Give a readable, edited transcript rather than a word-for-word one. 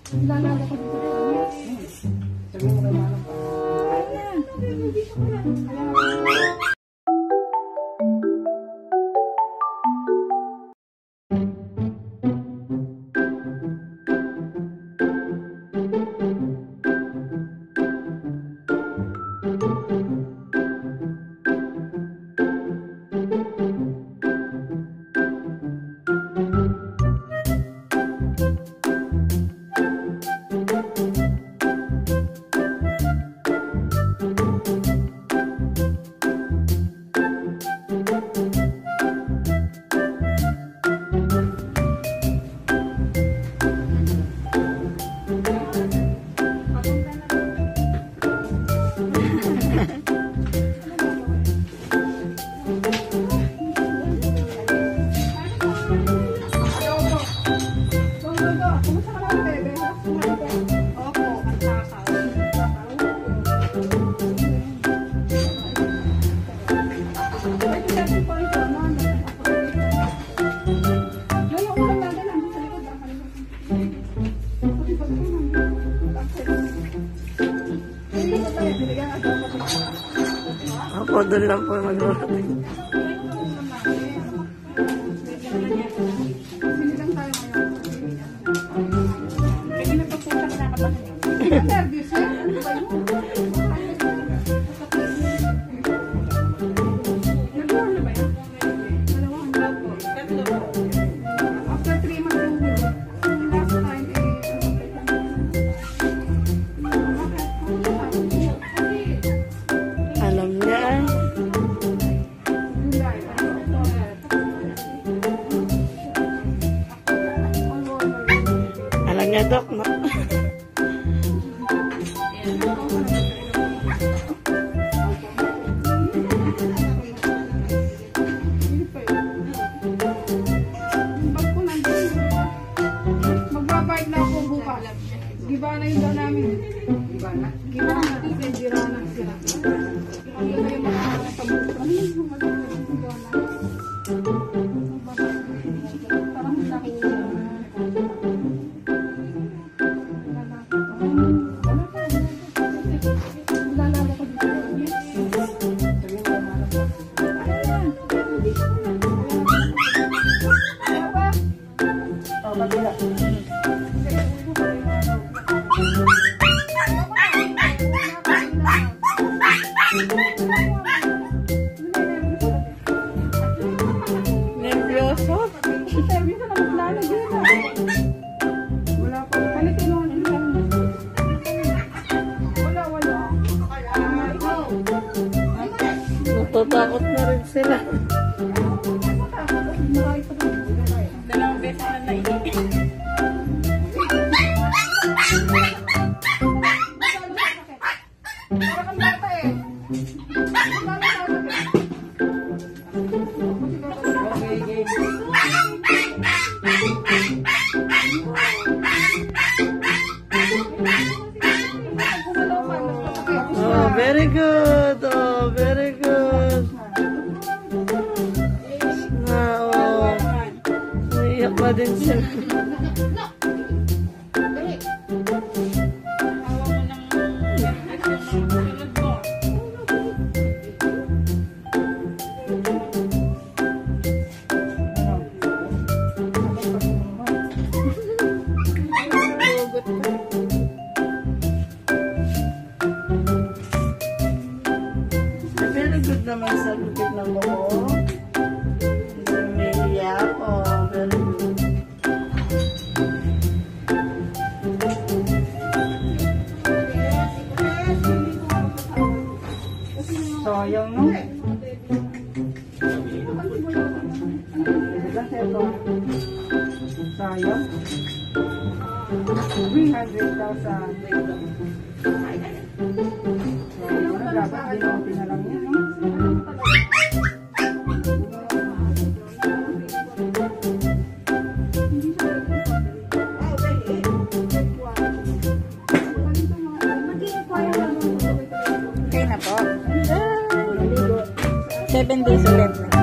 Lalala ko dito. Sabi mo kay Manang pa. Ayan. Ako doon lang po mag-rotate. Alam niya, Dok, no? Magbabike na ako bukas. Giba na yung daw namin. Giba na? Giba na. Gira na sila. Ano kayo makakala sa bukas? Nervyoso? Nervyoso na maglalagay na. Wala pa. Palitin mo. Wala. Natatakot na rin sila. Dalawang beses na nainig. Parang bata eh. Oh, very good. Oh, very good. Oh, naiyak pa din sila. Very good naman sa lupit ng buko. Umiiyak. Oh, very good. Sayang, no? Sayang. 300,000. Dapat din na lang yan, no? Okay na po. 7 days ulit na.